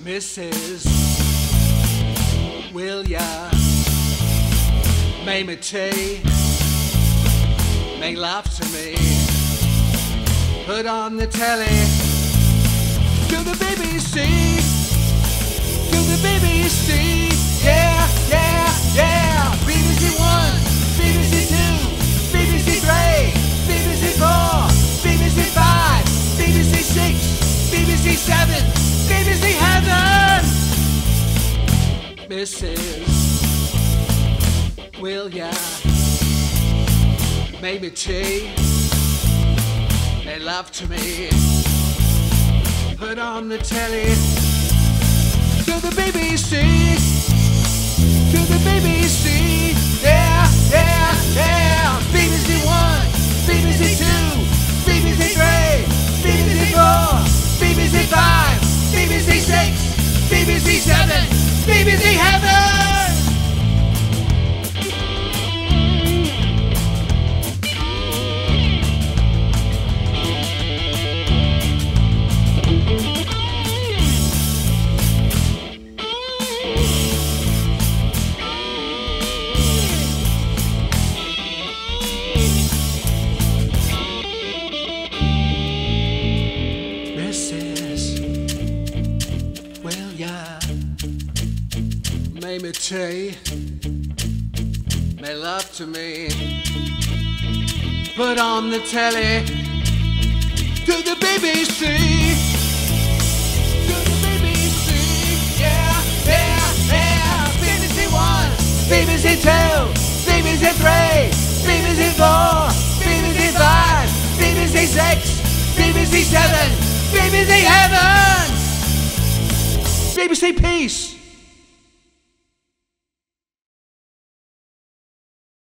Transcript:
Mrs. Will ya make me tea, make love to me, put on the telly, to the BBC, to the BBC, yeah, yeah, yeah. BBC 1, BBC 2, BBC 3, BBC 4, BBC 5, BBC 6, BBC 7, BBC Heaven. Mrs. Will ya make me tea, make love to me, put on the telly, to the BBC, to the BBC, yeah, yeah, yeah. BBC 1, BBC 2, BBC 3, BBC 4, BBC 5, BBC 6, BBC 7, BBC Heaven. Will ya make me tea, make love to me, put on the telly, to the BBC, to the BBC, yeah, yeah, yeah. BBC 1, BBC 2, BBC 3, BBC 4, BBC 5, BBC 6, BBC 7, BBC Heaven. BBC Peace.